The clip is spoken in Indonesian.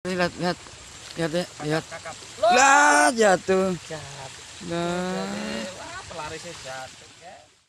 Lihat, lihat, lihat ya, lihat. Kakap. Lah, jatuh. Jatuh. Nah. Wah, pelarisnya jatuh.